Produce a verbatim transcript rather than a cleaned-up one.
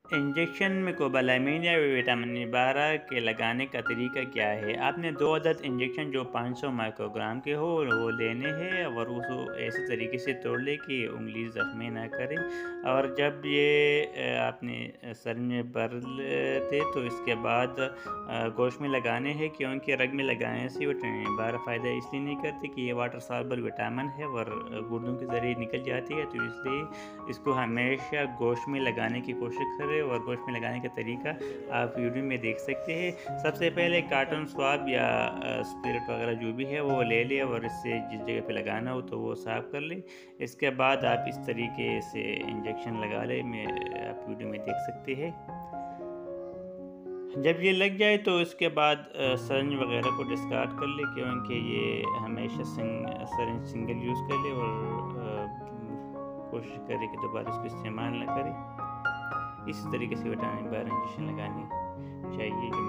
Injection में cobalamin या vitamin बारह के लगाने का तरीका क्या है? आपने दो अदद इंजेक्शन जो पाँच सौ माइक्रोग्राम के हो वो लेने हैं और उसको ऐसे तरीके से तोड़ लें कि उँगली ज़ख्मी ना करे। और जब ये अ, आपने अ, सर में भर लेते तो इसके बाद अ, गोश्त में लगाने हैं, क्योंकि रग में लगाने से विटामिन बारह फ़ायदा इसलिए नहीं करती कि ये वाटर सॉल्युबल विटामिन है और गुर्दों के ज़रिए निकल जाती है, तो इसलिए इसको हमेशा गोश्त में लगाने की कोशिश करें। और गोश्त में लगाने का तरीका आप वीडियो में देख सकते हैं। सबसे पहले कॉटन स्वाब या अ, स्पिरिट वगैरह जो भी है वो ले लें और इससे जिस जगह पे लगाना हो तो वो साफ़ कर लें। इसके बाद आप इस तरीके से इंजेक्शन लगा लें, मैं आप वीडियो में देख सकते हैं। जब ये लग जाए तो इसके बाद अ, सरंज वगैरह को डिस्कार्ड कर ले, क्योंकि ये हमेशा सिंग सरंज सिंगल यूज़ कर ले और अ, कोशिश करें कि दोबारा इसको इस्तेमाल ना करें। इसी तरीके से विटामिन बारह इंजेक्शन लगाने चाहिए जो